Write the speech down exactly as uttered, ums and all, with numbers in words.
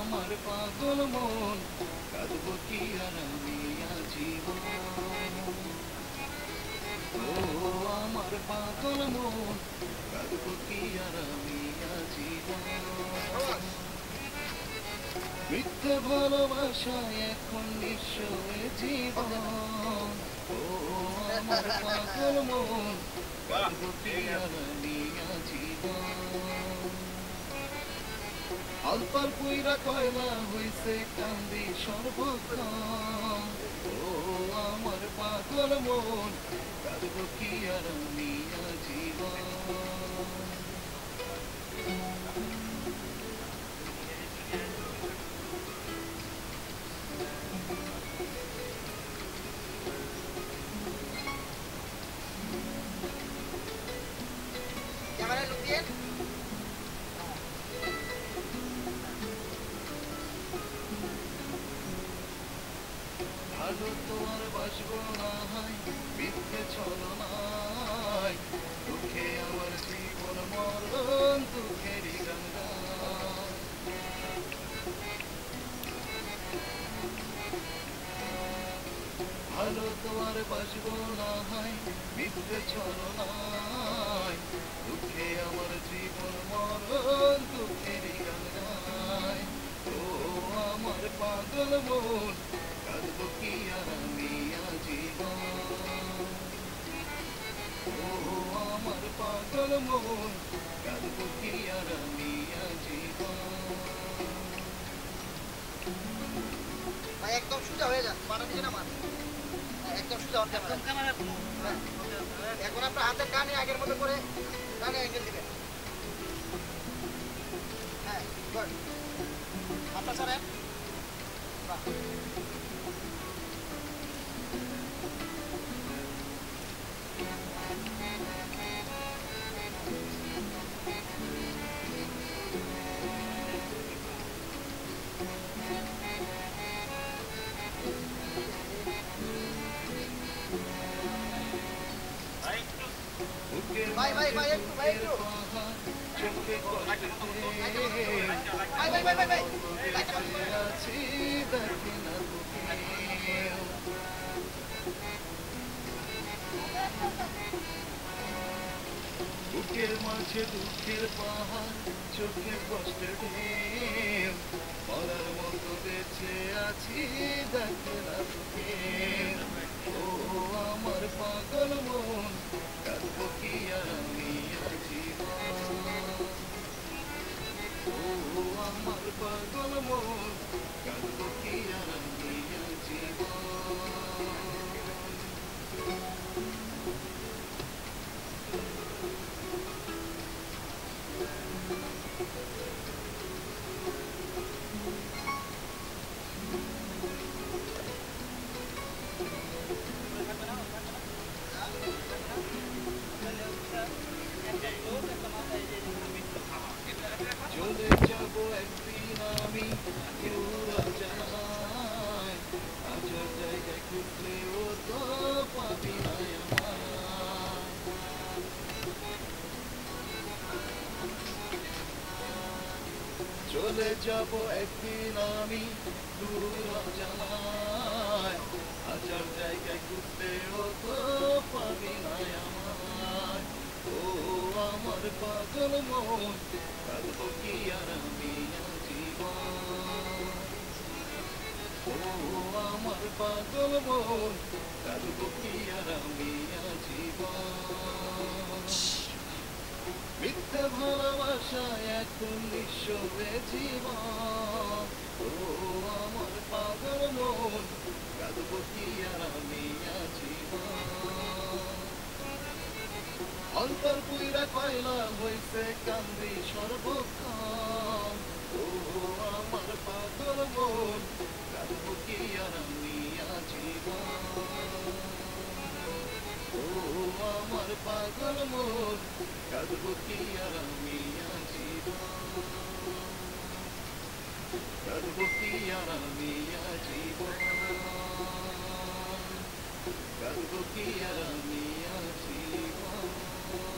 আমার পাগল মন কাঁদবো কি আর আমি আজীবন ও আমার পাগল মন কাঁদবো কি আর আমি আজীবন মিথ্যে ভালোবাসায় এখন নিঃস্ব জীবন ও আমার পাগল মন কাঁদবো কি আর আমি আজীবন আলপার পুইরা কয়লা হইছে কান্দি সর্বক্ষণ ও আমার পাগল মন কাঁদবো কি আর আমি আজীবন ভালো তো আর বাসবো না হয় মিথ্যে ছলনায় দুঃখে আমার জীবন মরণ দুঃখেরই গঙ্গা ভালো তো আর বাসবো না হয় মিথ্যে ছলনায় দুঃখে আমার জীবন মরণ দুঃখেরই গঙ্গায় ও আমার পাগল মন কাঁদবো কি আর আমি আজীবন ও আমার পাগল মন কাঁদবো কি আর আমি আজীবন ভাই একদম সোজা হয়ে যান মারা দিকে না মার একদম সোজা হন ক্যামেরা এখন আপনার হাতের কানে আগের মতো করে কানে অ্যাঙ্গেল দিবেন হ্যাঁ গুড আপনার স্যার বাহ ভাই ভাই ভাই একটু ভাই একটু ভাই ভাই ভাই ভাই ভাই বুকের মাঝে দুঃখের পাহাড় চোখে কষ্টের ঢেউ মরার মতো বেঁচে আছি দেখে না তোকে ও আমার পাগল মন কাঁদবো কি আর আমি আজীবন ও আমার পাগল মন কাঁদবো কি আর আমি আজীবন চলে যাবো একদিন আমি কেউ জানাই আজর জায়গায় খুঁজলেও তো পাবি না আমার চলে যাবো একদিন আমি দূর জানাই আজর জায়গায় খুঁজলেও তো পাবি না আমার ও আমার পাগল মন কাঁদবো কি আর আমি আজীবন ও আমার পাগল মন কাঁদবো কি আর আমি আজীবন মিথ্যে ভালোবাসায় এখন নিঃস্ব জীবন ও আমার পাগল মন কাঁদবো কি আর আমি আজীবন অন্তর পুইরা কয়লা হইছে কান্দি সর্বক্ষণ ও আমার পাগল মন কাঁদবো কি আর আমি আজীবন ও আমার পাগল মন কাঁদবো কি আর আমি আজীবন কাঁদবো কি আর আমি আজীবন কাঁদবো কি আর আমি আজীবন